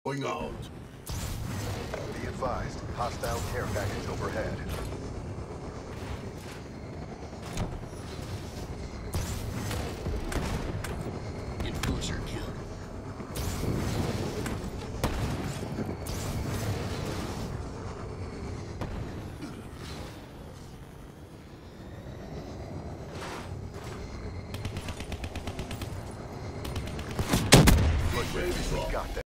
Going out. Be advised, hostile care package overhead. Enforcer kill. Got that.